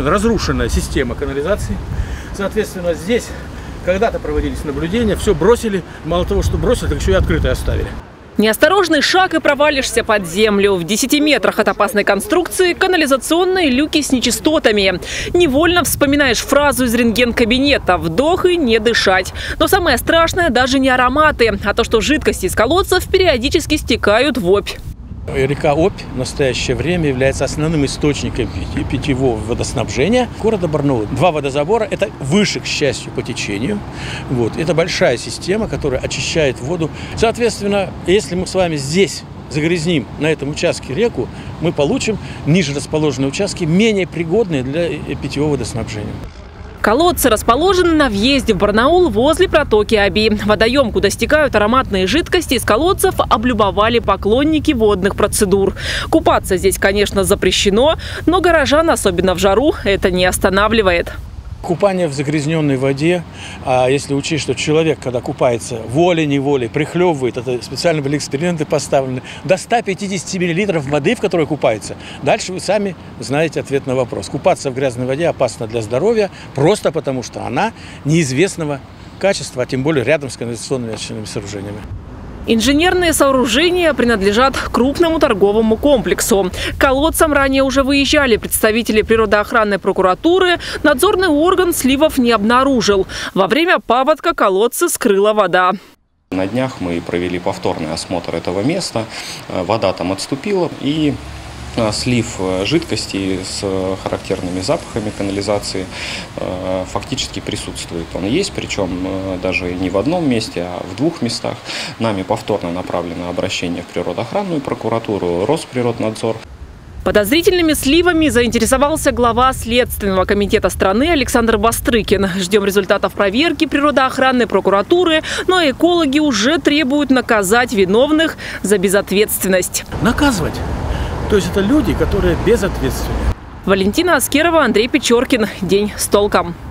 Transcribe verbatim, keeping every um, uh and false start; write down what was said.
Разрушенная система канализации. Соответственно, здесь когда-то проводились наблюдения, все бросили. Мало того, что бросили, так еще и открытое оставили. Неосторожный шаг и провалишься под землю. В десяти метрах от опасной конструкции канализационные люки с нечистотами. Невольно вспоминаешь фразу из рентген-кабинета: «Вдох и не дышать». Но самое страшное даже не ароматы, а то, что жидкости из колодцев периодически стекают в Обь. Река Обь в настоящее время является основным источником питьевого водоснабжения города Барнаула. Два водозабора – это выше, к счастью, по течению. Вот. Это большая система, которая очищает воду. Соответственно, если мы с вами здесь загрязним на этом участке реку, мы получим ниже расположенные участки, менее пригодные для питьевого водоснабжения. Колодцы расположены на въезде в Барнаул возле протоки Оби. Водоем, куда стекают ароматные жидкости из колодцев, облюбовали поклонники водных процедур. Купаться здесь, конечно, запрещено, но горожан, особенно в жару, это не останавливает. Купание в загрязненной воде, а если учесть, что человек, когда купается, волей-неволей прихлебывает, это специально были эксперименты поставлены, до ста пятидесяти миллилитров воды, в которой купается. Дальше вы сами знаете ответ на вопрос. Купаться в грязной воде опасно для здоровья, просто потому что она неизвестного качества, а тем более рядом с канализационными очистительными сооружениями. Инженерные сооружения принадлежат крупному торговому комплексу. К колодцам ранее уже выезжали представители природоохранной прокуратуры. Надзорный орган сливов не обнаружил. Во время паводка колодцы скрыла вода. На днях мы провели повторный осмотр этого места. Вода там отступила, и слив жидкости с характерными запахами канализации фактически присутствует. Он есть, причем даже не в одном месте, а в двух местах. Нами повторно направлено обращение в природоохранную прокуратуру, Росприроднадзор. Подозрительными сливами заинтересовался глава Следственного комитета страны Александр Бастрыкин. Ждем результатов проверки природоохранной прокуратуры, но экологи уже требуют наказать виновных за безответственность. Наказывать. То есть это люди, которые безответственны. Валентина Аскерова, Андрей Печоркин. День с толком.